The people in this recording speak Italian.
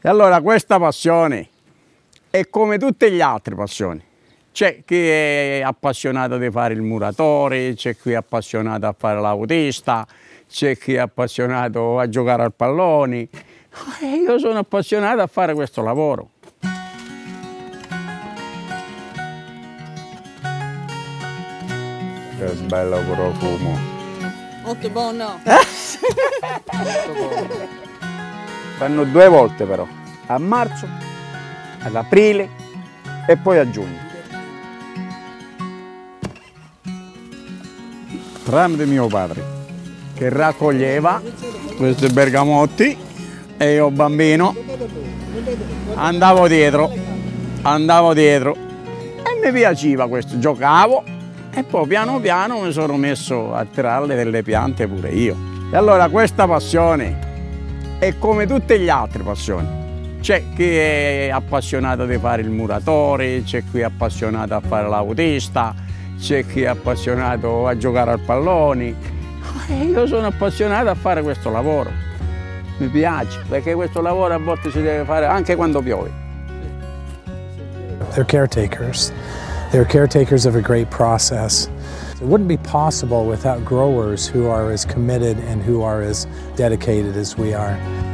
E allora questa passione è come tutte le altre passioni. C'è chi è appassionato di fare il muratore, c'è chi è appassionato a fare l'autista, c'è chi è appassionato a giocare al pallone. Io sono appassionato a fare questo lavoro. Che bello profumo. Molto buono. Fanno 2 volte però, a marzo, ad aprile e poi a giugno. Tramite mio padre che raccoglieva questi bergamotti e io bambino andavo dietro e mi piaceva questo, giocavo e poi piano piano mi sono messo a tirare delle piante pure io. E allora questa passione è come tutte le altre passioni. C'è chi è appassionato di fare il muratore, c'è chi è appassionato a fare l'autista, c'è chi è appassionato a giocare al pallone. Io sono appassionato a fare questo lavoro. Mi piace, perché questo lavoro a volte si deve fare anche quando piove. They're caretakers. They're caretakers of a great process. It wouldn't be possible without growers who are as committed and who are as dedicated as we are.